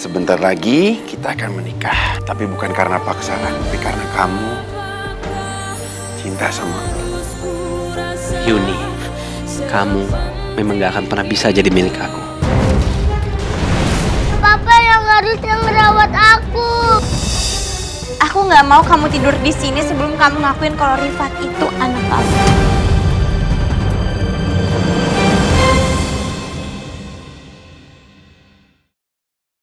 Sebentar lagi kita akan menikah. Tapi bukan karena paksaan, tapi karena kamu cinta sama Yuni. Kamu memang gak akan pernah bisa jadi milik aku. Papa yang harus ngerawat aku. Aku nggak mau kamu tidur di sini sebelum kamu ngakuin kalau Rifat itu anak kamu.